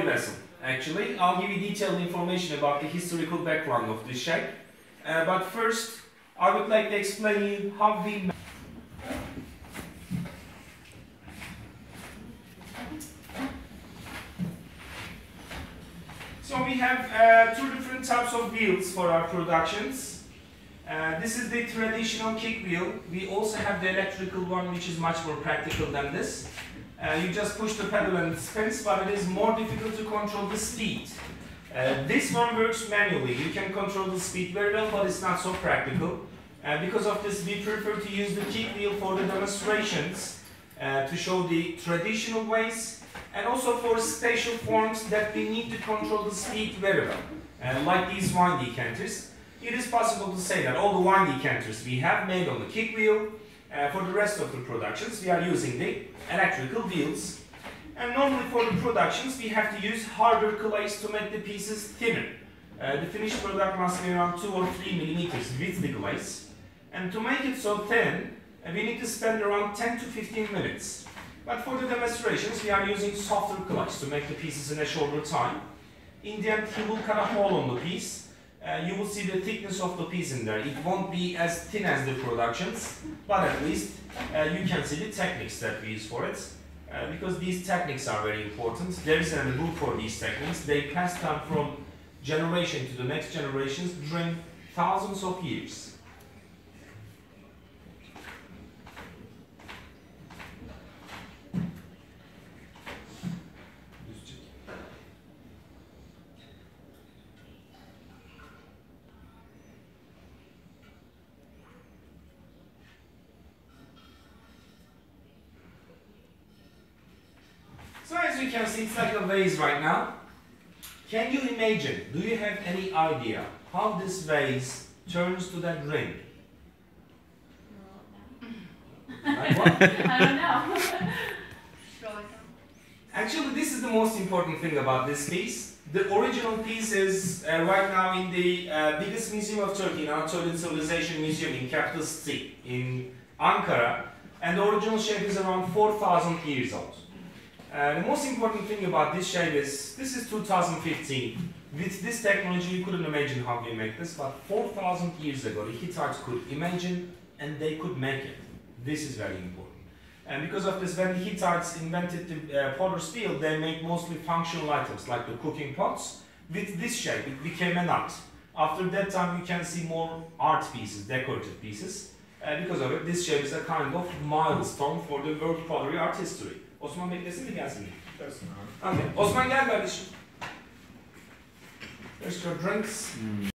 pottery vessel. Actually, I'll give you detailed information about the historical background of this shape. But first, I would like to explain you how we. So we have two different types of wheels for our productions. This is the traditional kick wheel. We also have the electrical one, which is much more practical than this. You just push the pedal and it spins, but it is more difficult to control the speed. This one works manually. You can control the speed very well, but it's not so practical. Because of this, we prefer to use the kick wheel for the demonstrations to show the traditional ways, and also for special forms that we need to control the speed very well. Like these wine decanters. It is possible to say that all the wine decanters we have made on the kick wheel. For the rest of the productions, we are using the electrical wheels. And normally for the productions, we have to use harder clays to make the pieces thinner. The finished product must be around 2 or 3 millimeters with the glaze. And to make it so thin, we need to spend around 10 to 15 minutes. But for the demonstrations, we are using softer clays to make the pieces in a shorter time. In the end, he will cut a hole on the piece. You will see the thickness of the piece in there. It won't be as thin as the productions, but at least you can see the techniques that we use for it. Because these techniques are very important. There is a book for these techniques. They pass down from generation to the next generations during thousands of years. So as you can see, it's like a vase right now. Can you imagine, do you have any idea how this vase turns to that ring? No. Like what? I don't know. Actually, this is the most important thing about this piece. The original piece is right now in the biggest museum of Turkey, Anatolian Civilization Museum in capital city, in Ankara. And the original shape is around 4,000 years old. The most important thing about this shape is, this is 2015. With this technology, you couldn't imagine how we make this, but 4,000 years ago, the Hittites could imagine and they could make it. This is very important. And because of this, when the Hittites invented the potter's wheel, they made mostly functional items, like the cooking pots. With this shape, it became an art. After that time, you can see more art pieces, decorative pieces. Because of it, this shape is a kind of milestone for the world pottery art history. Osman beklesin mi gelsin mi? Gelsin abi. Okay. Osman gel kardeşim. There's your drinks.